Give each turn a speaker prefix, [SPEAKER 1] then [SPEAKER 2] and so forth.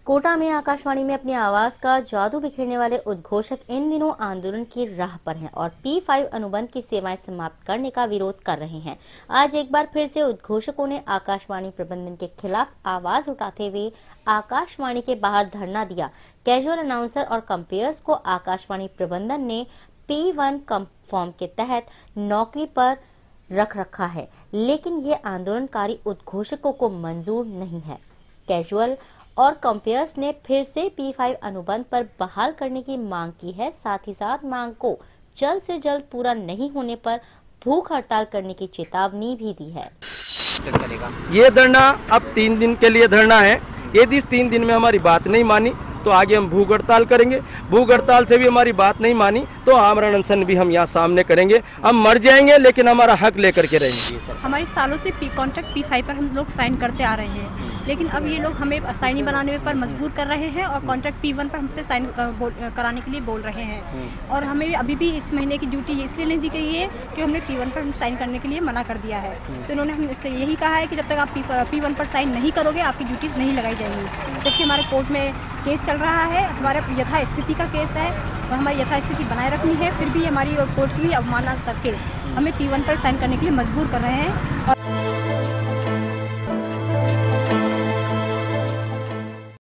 [SPEAKER 1] कोटा में आकाशवाणी में अपनी आवाज का जादू बिखेरने वाले उद्घोषक इन दिनों आंदोलन की राह पर हैं और P5 अनुबंध की सेवाएं समाप्त करने का विरोध कर रहे हैं। आज एक बार फिर से उद्घोषकों ने आकाशवाणी प्रबंधन के खिलाफ आवाज उठाते हुए आकाशवाणी के बाहर धरना दिया। कैजुअल अनाउंसर और कंपेयर्स को आकाशवाणी प्रबंधन ने P1 फॉर्म के तहत नौकरी पर रख रखा है, लेकिन ये आंदोलनकारी उद्घोषकों को मंजूर नहीं है। कैजुअल और कंपेयर्स ने फिर से P5 अनुबंध पर बहाल करने की मांग की है। साथ ही साथ मांग को जल्द से जल्द पूरा नहीं होने पर भूख हड़ताल करने की चेतावनी भी दी है।
[SPEAKER 2] ये धरना अब 3 दिन के लिए धरना है। यदि इस 3 दिन में हमारी बात नहीं मानी तो आगे हम भूख हड़ताल करेंगे। भूख हड़ताल से भी हमारी बात नहीं मानी तो आमरण अनशन भी हम यहाँ सामने करेंगे। हम मर जाएंगे लेकिन हमारा हक लेकर के रहेंगे।
[SPEAKER 3] हमारी सालों से कॉन्ट्रैक्ट P5 पर हम लोग साइन करते आ रहे हैं, लेकिन अब ये लोग हमें असाइनी बनाने पर मजबूर कर रहे हैं और कॉन्ट्रैक्ट P1 पर हमसे साइन कराने के लिए बोल रहे हैं। और हमें अभी भी इस महीने की ड्यूटी इसलिए नहीं दी गई है कि हमने P1 पर हम साइन करने के लिए मना कर दिया है। तो इन्होंने हमसे यही कहा है कि जब तक आप P1 पर साइन नहीं करोगे आपकी ड्यूटीज़ नहीं लगाई जाएंगी। जबकि हमारे कोर्ट में केस चल रहा है, हमारे यथास्थिति का केस है और हमारी यथास्थिति बनाए रखनी है, फिर भी हमारी कोर्ट की अवमानना करके हमें P1 पर साइन करने के लिए मजबूर कर रहे हैं।